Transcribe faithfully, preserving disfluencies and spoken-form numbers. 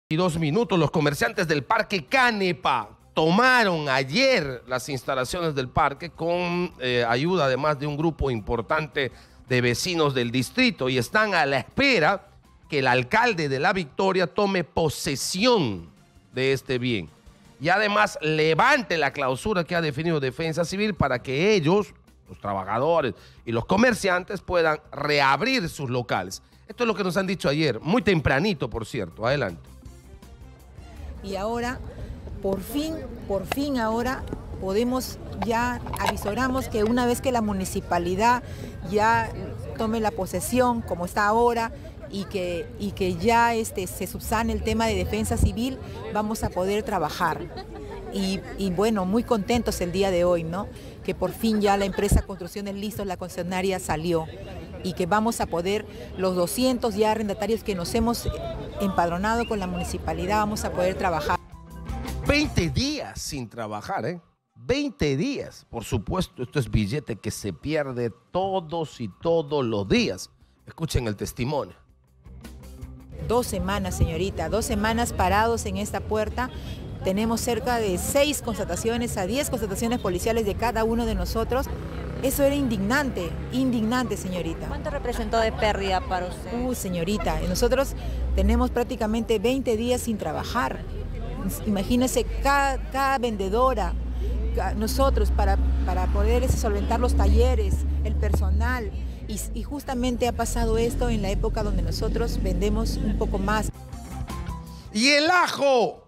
Y dos minutos, los comerciantes del Parque Canepa tomaron ayer las instalaciones del parque con eh, ayuda además de un grupo importante de vecinos del distrito y están a la espera que el alcalde de La Victoria tome posesión de este bien y además levante la clausura que ha definido Defensa Civil para que ellos, los trabajadores y los comerciantes, puedan reabrir sus locales. Esto es lo que nos han dicho ayer, muy tempranito, por cierto. Adelante. Y ahora, por fin, por fin ahora podemos, ya avisoramos que una vez que la municipalidad ya tome la posesión, como está ahora, y que, y que ya este, se subsane el tema de defensa civil, vamos a poder trabajar. Y, y bueno, muy contentos el día de hoy, ¿no? Que por fin ya la empresa Construcciones Listos, la concesionaria, salió y que vamos a poder, los doscientos ya arrendatarios que nos hemos empadronado con la municipalidad, vamos a poder trabajar. veinte días sin trabajar, ¿eh? veinte días. Por supuesto, esto es billete que se pierde todos y todos los días. Escuchen el testimonio. Dos semanas, señorita, dos semanas parados en esta puerta. Tenemos cerca de seis constataciones a diez constataciones policiales de cada uno de nosotros. Eso era indignante, indignante, señorita. ¿Cuánto representó de pérdida para usted? Uy, señorita, nosotros tenemos prácticamente veinte días sin trabajar. Imagínese, cada, cada vendedora, nosotros para, para poder solventar los talleres, el personal. Y, y justamente ha pasado esto en la época donde nosotros vendemos un poco más. Y el ajo